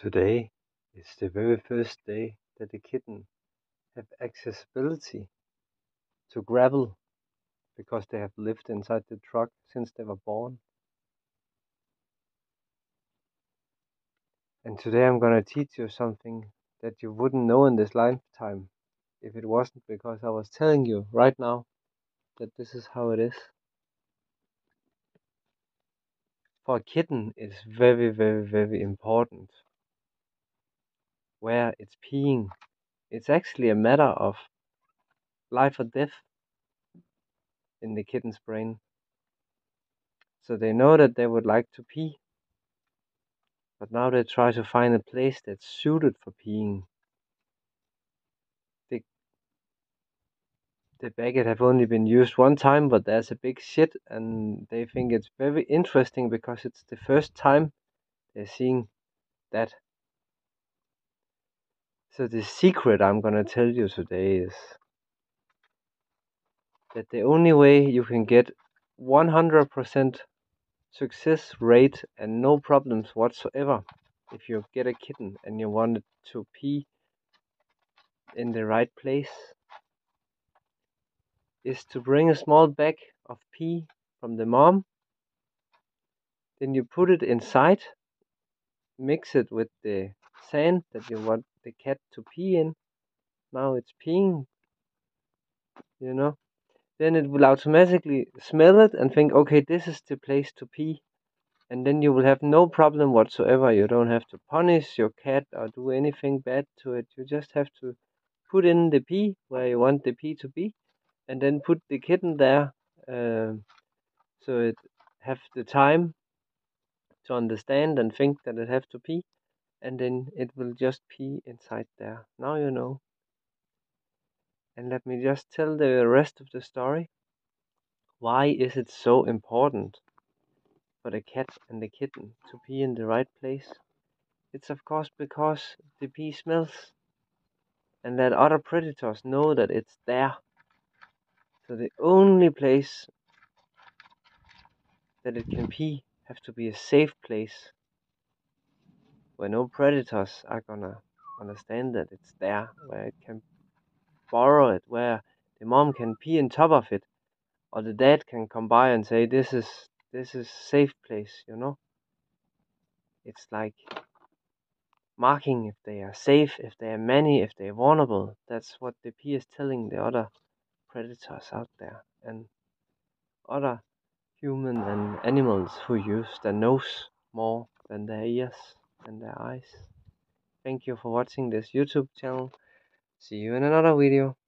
Today is the very first day that the kitten have accessibility to gravel because they have lived inside the truck since they were born. And today I'm gonna teach you something that you wouldn't know in this lifetime if it wasn't because I was telling you right now that this is how it is. For a kitten, it's very, very, very important where it's peeing. It's actually a matter of life or death in the kitten's brain. So they know that they would like to pee, but now they try to find a place that's suited for peeing. The bucket have only been used one time, but there's a big shit, and they think it's very interesting because it's the first time they're seeing that. So the secret I'm gonna tell you today is that the only way you can get 100% success rate and no problems whatsoever if you get a kitten and you want it to pee in the right place is to bring a small bag of pee from the mom. Then you put it inside, mix it with the sand that you want the cat to pee in. Now it's peeing, you know. Then it will automatically smell it and think, okay, this is the place to pee. And then you will have no problem whatsoever. You don't have to punish your cat or do anything bad to it. You just have to put in the pee where you want the pee to be, and then put the kitten there, so it have the time to understand and think that it have to pee, and then it will just pee inside there. Now you know. And let me just tell the rest of the story. Why is it so important for the cat and the kitten to pee in the right place? It's of course because the pee smells, and that other predators know that it's there. So the only place that it can pee have to be a safe place where no predators are gonna understand that it's there, where it can borrow it, where the mom can pee on top of it, or the dad can come by and say, this is safe place, you know. It's like marking if they are safe, if they are many, if they are vulnerable. That's what the pee is telling the other predators out there and other human and animals who use their nose more than their ears and their eyes. Thank you for watching this YouTube channel. See you in another video.